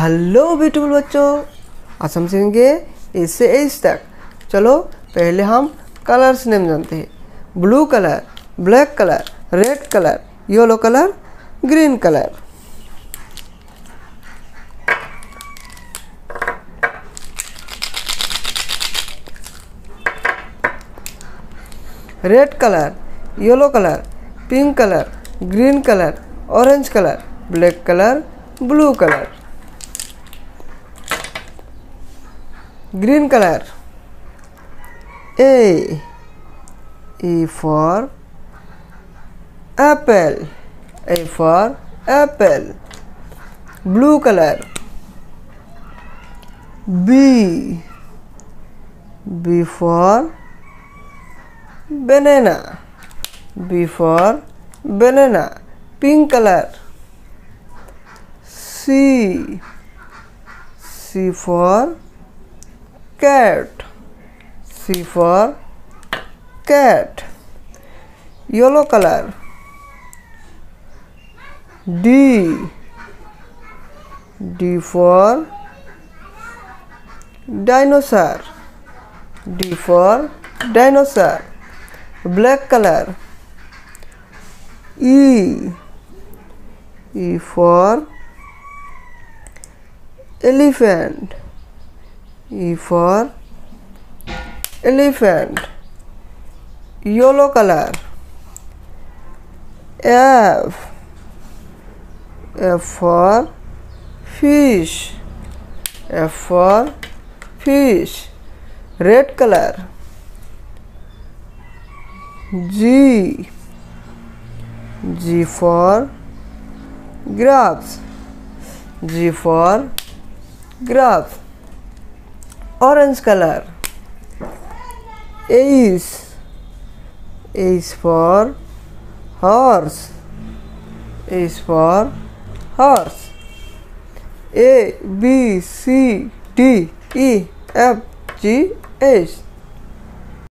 Hello beautiful बच्चों, आज हम सीखेंगे ए से एच तक। चलो पहले हम कलर्स नेम जानते हैं। Blue colour, black colour, red colour, yellow colour, green colour. Red colour, yellow colour, pink colour, green colour, orange colour, black colour, blue colour. Green color. A for apple. A for apple. Blue color. B for banana. B for banana. Pink color. C for cat. C for cat. Yellow color. D for dinosaur. D for dinosaur. Black color. E for elephant. E for elephant. Yellow color. F for fish. F for fish. Red color. G for grapes. G for grapes. Orange color. H for horse. H for horse. A B C D E F G H.